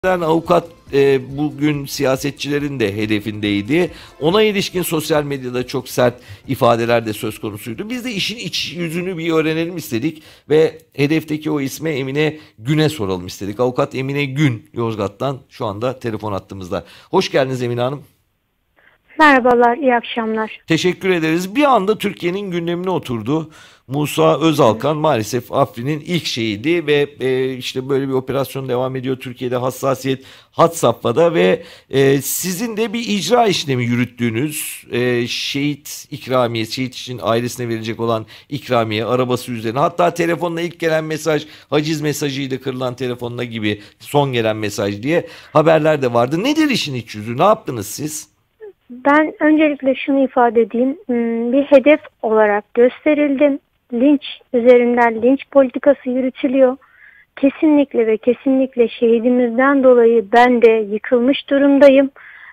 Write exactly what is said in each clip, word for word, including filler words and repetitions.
Avukat e, bugün siyasetçilerin de hedefindeydi. Ona ilişkin sosyal medyada çok sert ifadeler de söz konusuydu. Biz de işin iç yüzünü bir öğrenelim istedik ve hedefteki o isme Emine Gün'e soralım istedik. Avukat Emine Gün Yozgat'tan şu anda telefon hattımızda. Hoş geldiniz Emine Hanım. Merhabalar, iyi akşamlar. Teşekkür ederiz. Bir anda Türkiye'nin gündemine oturdu. Musa Özalkan maalesef Afrin'in ilk şehidi ve e, işte böyle bir operasyon devam ediyor. Türkiye'de hassasiyet had safhada ve e, sizin de bir icra işlemi yürüttüğünüz e, şehit ikramiyesi, şehit için ailesine verecek olan ikramiye arabası üzerine, hatta telefonla ilk gelen mesaj haciz mesajıydı, kırılan telefonla gibi son gelen mesaj diye haberler de vardı. Nedir işin iç yüzü? Ne yaptınız siz? Ben öncelikle şunu ifade edeyim. Bir hedef olarak gösterildim. Linç üzerinden linç politikası yürütülüyor. Kesinlikle ve kesinlikle şehidimizden dolayı ben de yıkılmış durumdayım.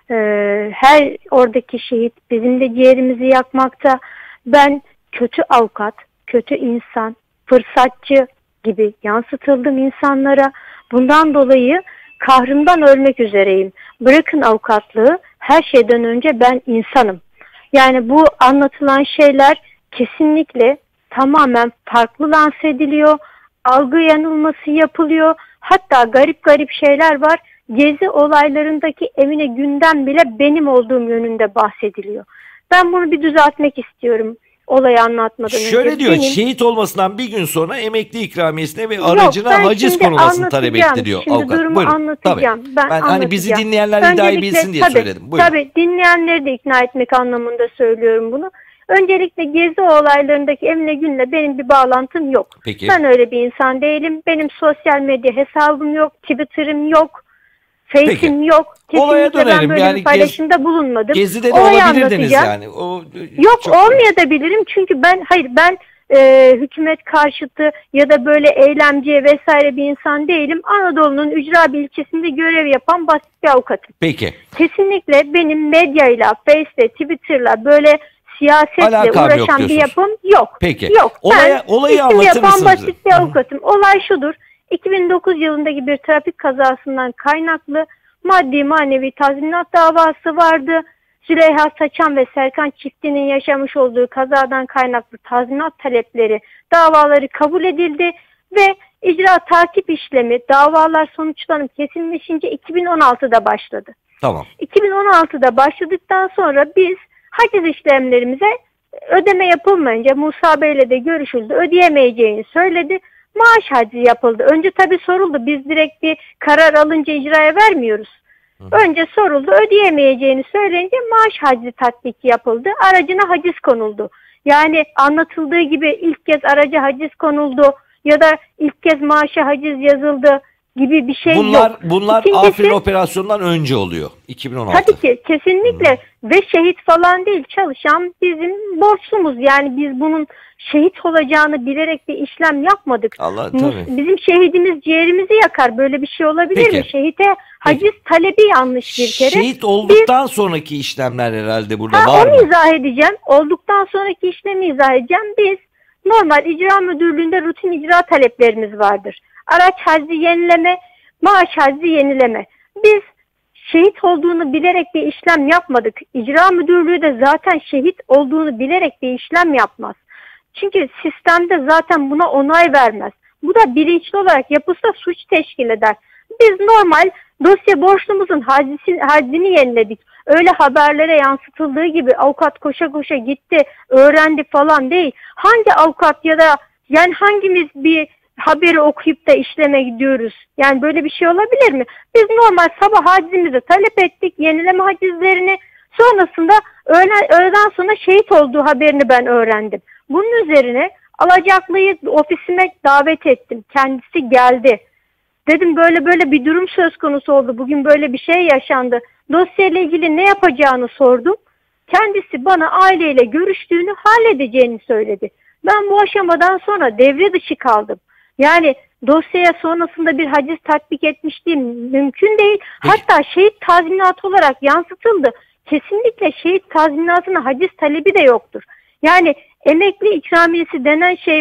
Her oradaki şehit bizim de ciğerimizi yakmakta. Ben kötü avukat, kötü insan, fırsatçı gibi yansıtıldım insanlara. Bundan dolayı kahrımdan ölmek üzereyim. Bırakın avukatlığı, her şeyden önce ben insanım. Yani bu anlatılan şeyler kesinlikle tamamen farklı lanse ediliyor. Algı yanılması yapılıyor. Hatta garip garip şeyler var. Gezi olaylarındaki Emine Gün'den bile benim olduğum yönünde bahsediliyor. Ben bunu bir düzeltmek istiyorum. Olayı anlatmadan önce. Şöyle diyor, benim, şehit olmasından bir gün sonra emekli ikramiyesine ve aracına yok, haciz konulmasını talep etti diyor şimdi avukat. durumu Buyurun. anlatacağım. Tabii. Ben, ben anlatacağım. Hani bizi dinleyenler iddiayı bilsin diye tabii, söyledim. Buyurun. Tabii dinleyenleri de ikna etmek anlamında söylüyorum bunu. Öncelikle Gezi olaylarındaki Emine Gün'le benim bir bağlantım yok. Peki. Ben öyle bir insan değilim. Benim sosyal medya hesabım yok, Twitter'ım yok, Face'im yok. Olaya Kesinlikle dönelim. ben böyle Yani bir paylaşımda bulunmadım. Gezi'de de Olayı olabilirdiniz yani. O, yok çok... olmayabilirim çünkü ben hayır ben e, hükümet karşıtı ya da böyle eylemci vesaire bir insan değilim. Anadolu'nun ücra bir ilçesinde görev yapan basit bir avukatım. Peki. Kesinlikle benim medyayla, Face'le, Twitter'la böyle siyasetle Alakam uğraşan bir yapım yok. Peki. Yok. Olaya, ben olayı anlatır yapan mısınız? basit bir avukatım. Olay şudur. iki bin dokuz yılındaki bir trafik kazasından kaynaklı maddi manevi tazminat davası vardı. Züleyha Saçan ve Serkan çiftinin yaşamış olduğu kazadan kaynaklı tazminat talepleri, davaları kabul edildi ve icra takip işlemi davalar sonuçlanıp kesinleşince iki bin on altıda başladı. Tamam. iki bin on altıda başladıktan sonra biz haciz işlemlerimize ödeme yapılmayınca Musa Bey'le de görüşüldü. Ödeyemeyeceğini söyledi. Maaş hacizi yapıldı. Önce tabii soruldu. Biz direkt bir karar alınca icraya vermiyoruz. Hı. Önce soruldu. Ödeyemeyeceğini söyleyince maaş hacizi tatbiki yapıldı. Aracına haciz konuldu. Yani anlatıldığı gibi ilk kez araca haciz konuldu ya da ilk kez maaşa haciz yazıldı gibi bir şey bunlar, yok. Bunlar İkincisi, Afrin operasyonundan önce oluyor. iki bin on altı. Tabii ki kesinlikle hmm. ve şehit falan değil, çalışan bizim borçlumuz. Yani biz bunun şehit olacağını bilerek bir işlem yapmadık. Allah, tabii. Bizim şehidimiz ciğerimizi yakar. Böyle bir şey olabilir Peki. mi? Şehite haciz Peki. talebi yanlış bir kere. Şehit olduktan biz, sonraki işlemler herhalde burada ha, var onu mı? izah edeceğim. Olduktan sonraki işlemi izah edeceğim. Biz normal icra müdürlüğünde rutin icra taleplerimiz vardır. Araç hacizi yenileme, maaş hacizi yenileme. Biz şehit olduğunu bilerek bir işlem yapmadık. İcra müdürlüğü de zaten şehit olduğunu bilerek bir işlem yapmaz. Çünkü sistemde zaten buna onay vermez. Bu da bilinçli olarak yapılsa suç teşkil eder. Biz normal dosya borçlumuzun hacizini, hacizini yeniledik. Öyle haberlere yansıtıldığı gibi avukat koşa koşa gitti, öğrendi falan değil. Hangi avukat ya da yani hangimiz bir haberi okuyup da işleme gidiyoruz? Yani böyle bir şey olabilir mi? Biz normal sabah hacizimizi talep ettik, yenileme hacizlerini. Sonrasında öğlen, öğleden sonra şehit olduğu haberini ben öğrendim. Bunun üzerine alacaklıyı ofisime davet ettim. Kendisi geldi. Dedim böyle böyle bir durum söz konusu oldu. Bugün böyle bir şey yaşandı. Dosyayla ilgili ne yapacağını sordum. Kendisi bana aileyle görüştüğünü, halledeceğini söyledi. Ben bu aşamadan sonra devre dışı kaldım. Yani dosyaya sonrasında bir haciz tatbik etmişliğim mümkün değil. Hatta şehit tazminatı olarak yansıtıldı. Kesinlikle şehit tazminatına haciz talebi de yoktur. Yani emekli ikramiyesi denen şey ve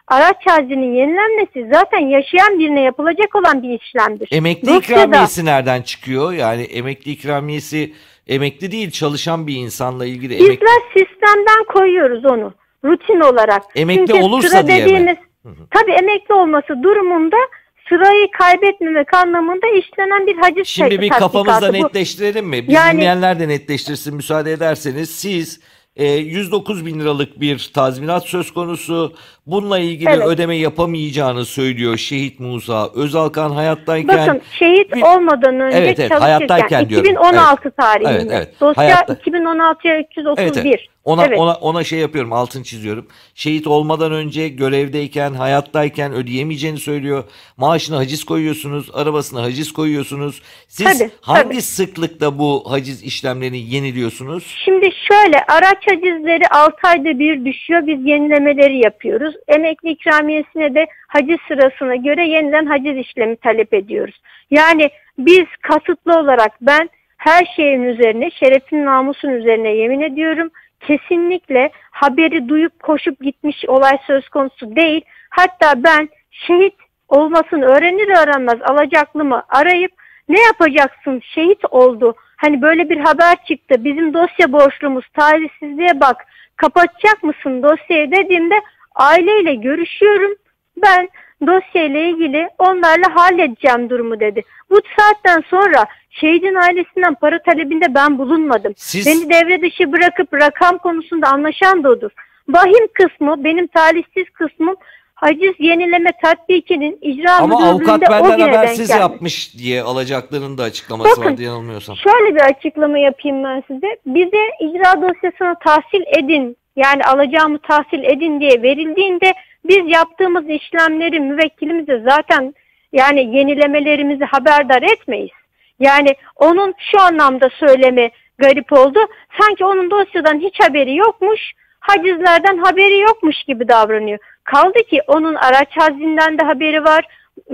Araç hacinin yenilenmesi zaten yaşayan birine yapılacak olan bir işlemdir. Emekli Dosyada, ikramiyesi nereden çıkıyor? Yani emekli ikramiyesi emekli değil, çalışan bir insanla ilgili bizler emekli. sistemden koyuyoruz onu rutin olarak. Emekli Çünkü olursa sıra diye mi? dediğimiz, tabii emekli olması durumunda sırayı kaybetmemek anlamında işlenen bir haciz Şimdi bir tatbikatı. kafamızda Bu- netleştirelim mi? Biz Yani- dinleyenler de netleştirsin müsaade ederseniz. Siz e, yüz dokuz bin liralık bir tazminat söz konusu. Bununla ilgili Evet. ödeme yapamayacağını söylüyor Şehit Musa Özalkan hayattayken. Bakın şehit bir- olmadan önce Evet, evet, çalışırken hayattayken diyorum. iki bin on altı tarihinde. Evet, evet. Dosya Hayatta- iki bin on altıya üç yüz otuz bir. Evet, evet. Ona, Evet. ona, ona şey yapıyorum, altını çiziyorum. Şehit olmadan önce görevdeyken, hayattayken ödeyemeyeceğini söylüyor. Maaşına haciz koyuyorsunuz, arabasına haciz koyuyorsunuz. Siz Tabii, hangi tabii. sıklıkta bu haciz işlemlerini yeniliyorsunuz? Şimdi şöyle, araç hacizleri altı ayda bir düşüyor. Biz yenilemeleri yapıyoruz. Emekli ikramiyesine de haciz sırasına göre yeniden haciz işlemi talep ediyoruz. Yani biz kasıtlı olarak, ben her şeyin üzerine, şerefin namusun üzerine yemin ediyorum. Kesinlikle haberi duyup koşup gitmiş olay söz konusu değil. Hatta ben şehit olmasını öğrenir öğrenmez alacaklımı arayıp, ne yapacaksın, şehit oldu, hani böyle bir haber çıktı, bizim dosya borçlumuz, talihsizliğe bak, kapatacak mısın dosyayı dediğimde aileyle görüşüyorum. Ben dosyayla ilgili onlarla halledeceğim durumu dedi. Bu saatten sonra şehidin ailesinden para talebinde ben bulunmadım. Siz- Beni devre dışı bırakıp rakam konusunda anlaşan da odur. Vahim kısmı, benim talihsiz kısmım, haciz yenileme tatbikinin icra Ama avukat müdürlüğünde o benden güne denk habersiz gelmiş. yapmış diye alacaklarının da açıklaması Bakın, vardı yanılmıyorsam. Şöyle bir açıklama yapayım ben size. Bize icra dosyasını tahsil edin, yani alacağımı tahsil edin diye verildiğinde biz yaptığımız işlemleri müvekkilimize zaten, yani yenilemelerimizi haberdar etmeyiz. Yani onun şu anlamda söylemi garip oldu. Sanki onun dosyadan hiç haberi yokmuş, hacizlerden haberi yokmuş gibi davranıyor. Kaldı ki onun araç hazinden de haberi var,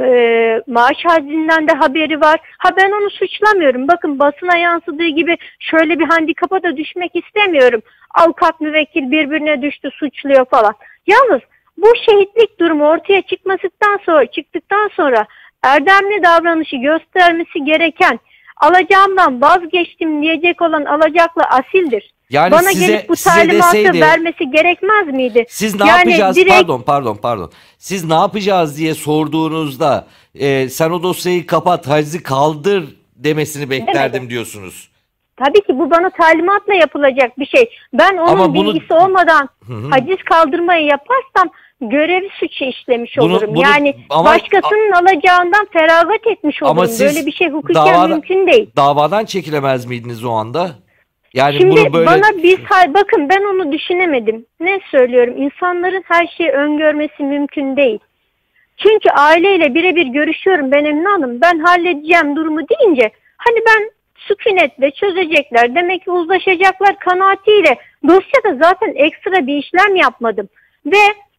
e, maaş hazinden de haberi var. Ha, ben onu suçlamıyorum. Bakın, basına yansıdığı gibi şöyle bir handikapa da düşmek istemiyorum. Avukat müvekkil birbirine düştü, suçluyor falan. Yalnız bu şehitlik durumu ortaya çıkmasından sonra, çıktıktan sonra erdemli davranışı göstermesi gereken, alacağımdan vazgeçtim diyecek olan alacaklı asildir. Yani Bana size- gelip bu size talimatı deseydi- vermesi gerekmez miydi? Siz ne Yani yapacağız? direkt- Pardon, pardon, pardon. Siz ne yapacağız diye sorduğunuzda e, sen o dosyayı kapat, hacizi kaldır demesini beklerdim Demedim. diyorsunuz. Tabii ki bu bana talimatla yapılacak bir şey. Ben onun Ama bunu- bilgisi olmadan Hı hı. haciz kaldırmayı yaparsam görev suçu işlemiş Bunu- olurum. bunu- yani ama- başkasının alacağından feragat etmiş Ama olurum. siz Böyle bir şey hukuken davada- mümkün değil. Davadan çekilemez miydiniz o anda? Yani Şimdi bunu böyle bana bir hal, bakın ben onu düşünemedim. Ne söylüyorum? İnsanların her şeyi öngörmesi mümkün değil. Çünkü aileyle birebir görüşüyorum ben Emine Hanım. Ben halledeceğim durumu deyince, hani ben sükunetle çözecekler, demek ki uzlaşacaklar kanaatiyle dosyada zaten ekstra bir işlem yapmadım. Ve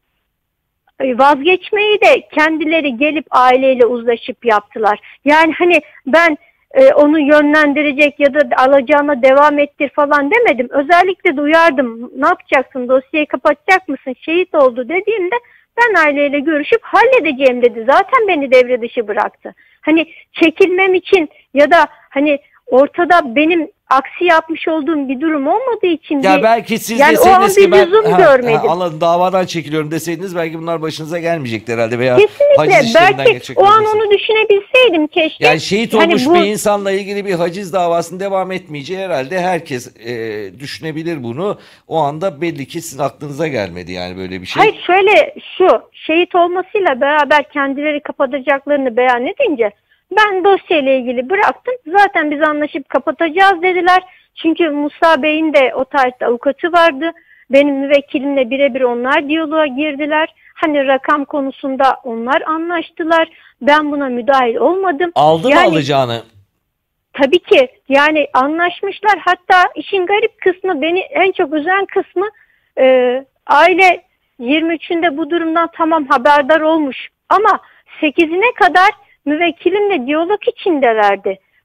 vazgeçmeyi de kendileri gelip aileyle uzlaşıp yaptılar. Yani hani ben e, onu yönlendirecek ya da alacağına devam ettir falan demedim. Özellikle de uyardım. Ne yapacaksın? Dosyayı kapatacak mısın? Şehit oldu dediğimde ben aileyle görüşüp halledeceğim dedi. Zaten beni devre dışı bıraktı. Hani çekilmem için ya da hani ortada benim aksi yapmış olduğum bir durum olmadığı için ya bir, belki siz yani o an deseydiniz bir ki ben lüzum ha, görmedim. ha, anladım, davadan çekiliyorum deseydiniz belki bunlar başınıza gelmeyecekti herhalde veya Kesinlikle. haciz işlerinden Belki geçecek o an olmasın. onu düşünebilseydim keşke. Yani şehit Hani olmuş bu- bir insanla ilgili bir haciz davasının devam etmeyeceği herhalde herkes e, düşünebilir bunu. O anda belli ki sizin aklınıza gelmedi yani böyle bir şey. Hayır, şöyle, şu şehit olmasıyla beraber kendileri kapatacaklarını beyan edince ben dosyayla ilgili bıraktım. Zaten biz anlaşıp kapatacağız dediler. Çünkü Musa Bey'in de o tarihte avukatı vardı. Benim müvekkilimle birebir onlar diyaloğa girdiler. Hani rakam konusunda onlar anlaştılar. Ben buna müdahil olmadım. Aldı mı Yani- alacağını? Tabii ki, yani anlaşmışlar. Hatta işin garip kısmı, beni en çok üzen kısmı, e, aile yirmi üçünde bu durumdan tamam haberdar olmuş ama sekizine kadar müvekkilimle diyalog içindelerdi.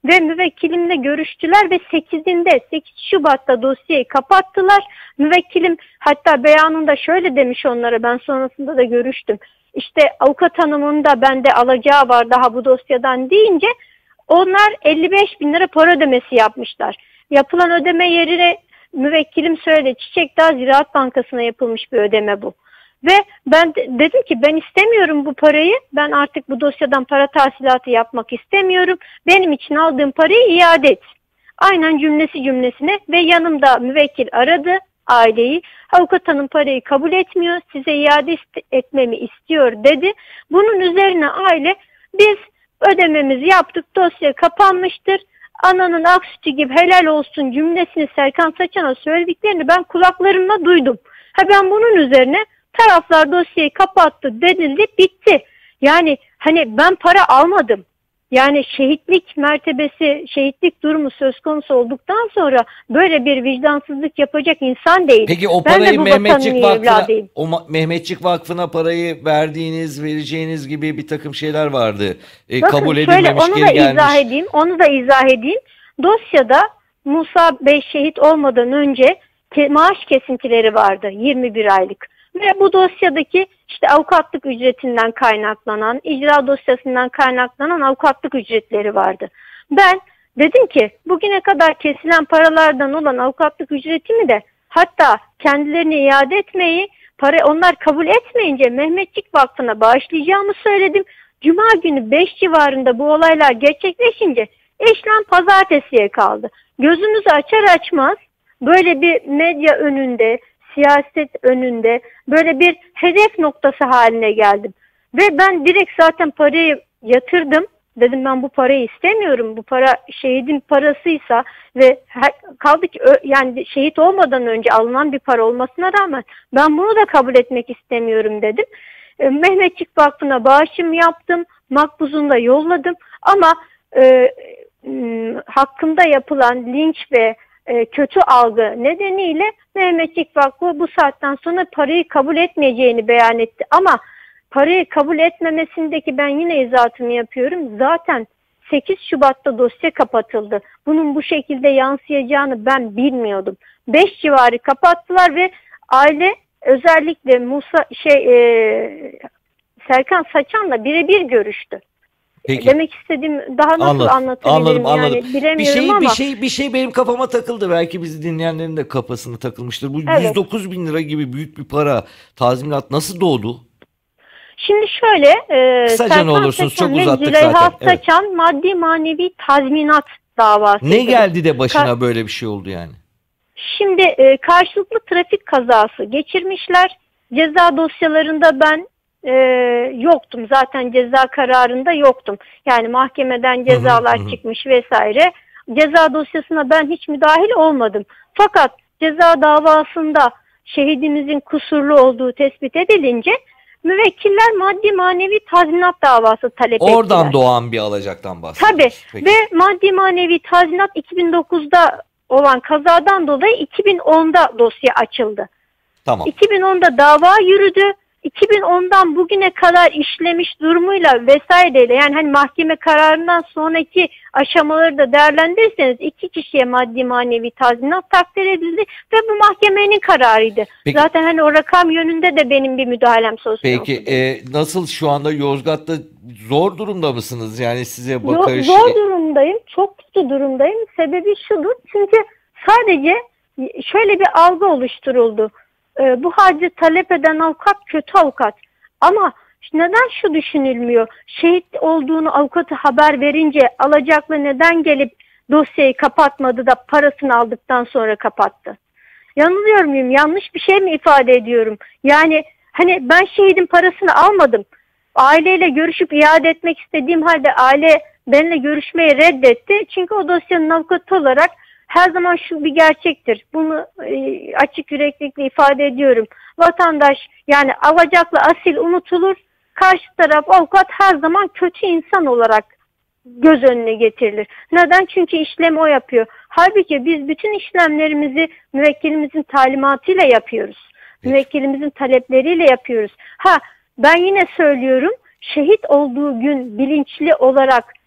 ve müvekkilimle görüştüler ve sekizinde sekiz Şubat'ta dosyayı kapattılar. Müvekkilim hatta beyanında şöyle demiş onlara, ben sonrasında da görüştüm. İşte avukat hanımın da bende alacağı var daha bu dosyadan deyince onlar elli beş bin lira para ödemesi yapmışlar. Yapılan ödeme yerine müvekkilim söyledi, Çiçekdağ Ziraat Bankası'na yapılmış bir ödeme bu. Ve ben de, dedim ki ben istemiyorum bu parayı, ben artık bu dosyadan para tahsilatı yapmak istemiyorum, benim için aldığım parayı iade et. Aynen cümlesi cümlesine ve yanımda müvekkil aradı aileyi, avukat hanım parayı kabul etmiyor, size iade etmemi istiyor dedi. Bunun üzerine aile biz ödememizi yaptık, dosya kapanmıştır. Ananın ak sütü gibi helal olsun cümlesini Serkan Saçan'a söylediklerini ben kulaklarımla duydum. Ha ben bunun üzerine taraflar dosyayı kapattı denildi, bitti. Yani hani ben para almadım. Yani şehitlik mertebesi, şehitlik durumu söz konusu olduktan sonra böyle bir vicdansızlık yapacak insan değil. Peki o ben parayı de bu Mehmetçik Vakfı'na, evladıyım. o Ma- Mehmetçik Vakfı'na parayı verdiğiniz, vereceğiniz gibi bir takım şeyler vardı. E, Bakın, kabul şöyle, edilmemiş, onu geri da gelmiş. izah edeyim, onu da izah edeyim. Dosyada Musa Bey şehit olmadan önce ke- maaş kesintileri vardı yirmi bir aylık. Ve bu dosyadaki işte avukatlık ücretinden kaynaklanan, icra dosyasından kaynaklanan avukatlık ücretleri vardı. Ben dedim ki bugüne kadar kesilen paralardan olan avukatlık ücretimi de hatta kendilerine iade etmeyi, para onlar kabul etmeyince Mehmetçik Vakfı'na bağışlayacağımı söyledim. Cuma günü beş civarında bu olaylar gerçekleşince işlem pazartesiye kaldı. Gözümüzü açar açmaz böyle bir medya önünde, siyaset önünde böyle bir hedef noktası haline geldim. Ve ben direkt zaten parayı yatırdım. Dedim ben bu parayı istemiyorum. Bu para şehidin parasıysa ve her, kaldı ki yani şehit olmadan önce alınan bir para olmasına rağmen ben bunu da kabul etmek istemiyorum dedim. E, Mehmetçik Vakfı'na bağışım yaptım. Makbuzunu da yolladım. Ama e, m, hakkında yapılan linç ve e, kötü algı nedeniyle Mehmetçik Vakfı bu saatten sonra parayı kabul etmeyeceğini beyan etti. Ama parayı kabul etmemesindeki ben yine izahatımı yapıyorum. Zaten sekiz Şubat'ta dosya kapatıldı. Bunun bu şekilde yansıyacağını ben bilmiyordum. beş civarı kapattılar ve aile özellikle Musa şey e, Serkan Saçan'la birebir görüştü. Peki. Demek istediğim daha nasıl Anladım, anlatabilirim anladım, anladım. yani bilemiyorum bir şey, ama. Bir şey, bir şey benim kafama takıldı. Belki bizi dinleyenlerin de kafasına takılmıştır. Bu Evet. yüz dokuz bin lira gibi büyük bir para tazminat nasıl doğdu? Şimdi şöyle, e, Kısaca Serkan ne olursunuz, Saçan çok ve uzattık Züleyha zaten. Evet. Saçan maddi manevi tazminat davası. Ne geldi de başına Ka- böyle bir şey oldu yani? Şimdi e, karşılıklı trafik kazası geçirmişler. Ceza dosyalarında ben e, yoktum. Zaten ceza kararında yoktum. Yani mahkemeden cezalar Hı hı, hı. çıkmış vesaire. Ceza dosyasına ben hiç müdahil olmadım. Fakat ceza davasında şehidimizin kusurlu olduğu tespit edilince müvekkiller maddi manevi tazminat davası talep ettiler. Oradan doğan bir alacaktan bahsediyoruz. Tabii. Peki. Ve maddi manevi tazminat iki bin dokuzda olan kazadan dolayı iki bin onda dosya açıldı. Tamam. iki bin onda dava yürüdü. iki bin ondan bugüne kadar işlemiş durumuyla vesaireyle yani hani mahkeme kararından sonraki aşamaları da değerlendirirseniz iki kişiye maddi manevi tazminat takdir edildi ve bu mahkemenin kararıydı. Peki. Zaten hani o rakam yönünde de benim bir müdahalem söz konusu. Peki e, nasıl şu anda Yozgat'ta zor durumda mısınız? Yani size Zor, bakış... zor durumdayım. Çok kötü durumdayım. Sebebi şudur. Çünkü sadece şöyle bir algı oluşturuldu. Ee, bu harcı talep eden avukat kötü avukat. Ama neden şu düşünülmüyor? Şehit olduğunu avukatı haber verince alacaklı neden gelip dosyayı kapatmadı da parasını aldıktan sonra kapattı? Yanılıyor muyum? Yanlış bir şey mi ifade ediyorum? Yani hani ben şehidin parasını almadım. Aileyle görüşüp iade etmek istediğim halde aile benimle görüşmeyi reddetti. Çünkü o dosyanın avukatı olarak her zaman şu bir gerçektir. Bunu e, açık yüreklilikle ifade ediyorum. Vatandaş yani alacaklı asil unutulur. Karşı taraf avukat her zaman kötü insan olarak göz önüne getirilir. Neden? Çünkü işlemi o yapıyor. Halbuki biz bütün işlemlerimizi müvekkilimizin talimatıyla yapıyoruz. Peki. Müvekkilimizin talepleriyle yapıyoruz. Ha ben yine söylüyorum şehit olduğu gün bilinçli olarak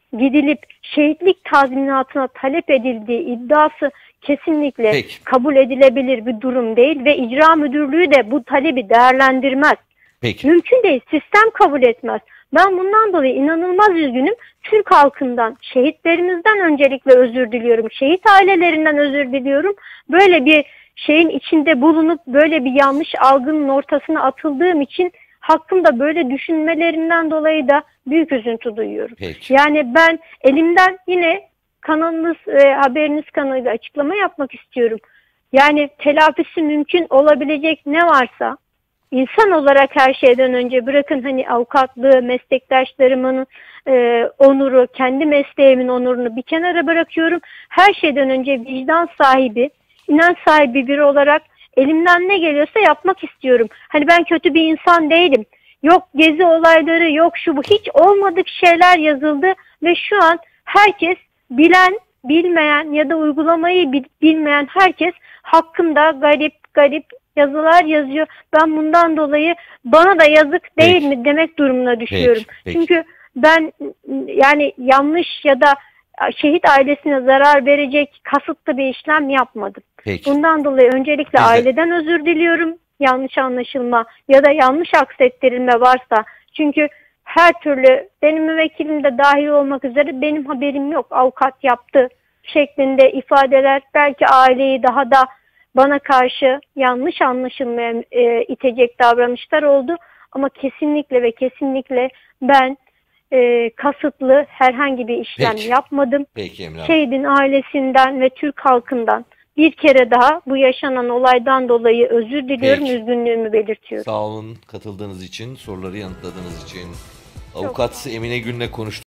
gidilip şehitlik tazminatına talep edildiği iddiası kesinlikle Peki. kabul edilebilir bir durum değil ve icra müdürlüğü de bu talebi değerlendirmez. Peki. Mümkün değil. Sistem kabul etmez. Ben bundan dolayı inanılmaz üzgünüm. Türk halkından, şehitlerimizden öncelikle özür diliyorum. Şehit ailelerinden özür diliyorum. Böyle bir şeyin içinde bulunup böyle bir yanlış algının ortasına atıldığım için hakkımda böyle düşünmelerinden dolayı da büyük üzüntü duyuyorum. Peki. Yani ben elimden yine kanalınız, e, haberiniz kanalıyla açıklama yapmak istiyorum. Yani telafisi mümkün olabilecek ne varsa İnsan olarak her şeyden önce bırakın hani avukatlığı, meslektaşlarımın e, onuru, kendi mesleğimin onurunu bir kenara bırakıyorum. Her şeyden önce vicdan sahibi, inanç sahibi biri olarak elimden ne geliyorsa yapmak istiyorum. Hani ben kötü bir insan değilim. Yok gezi olayları, yok şu bu, hiç olmadık şeyler yazıldı ve şu an herkes bilen, bilmeyen ya da uygulamayı bilmeyen herkes hakkında garip garip yazılar yazıyor. Ben bundan dolayı bana da yazık değil Peki. mi demek durumuna düşüyorum. Peki. Peki. Çünkü ben yani yanlış ya da şehit ailesine zarar verecek kasıtlı bir işlem yapmadım. Peki. Bundan dolayı öncelikle Biz de... aileden özür diliyorum. Yanlış anlaşılma ya da yanlış aksettirilme varsa. Çünkü her türlü benim müvekkilim de dahil olmak üzere benim haberim yok. Avukat yaptı şeklinde ifadeler belki aileyi daha da bana karşı yanlış anlaşılmaya e, itecek davranışlar oldu. Ama kesinlikle ve kesinlikle ben e, kasıtlı herhangi bir işlem Peki. yapmadım. Peki Emine Hanım. Şehidin ailesinden ve Türk halkından bir kere daha bu yaşanan olaydan dolayı özür diliyorum, Peki. üzgünlüğümü belirtiyorum. Sağ olun katıldığınız için, soruları yanıtladığınız için. Avukat Emine Gün'le konuştuk.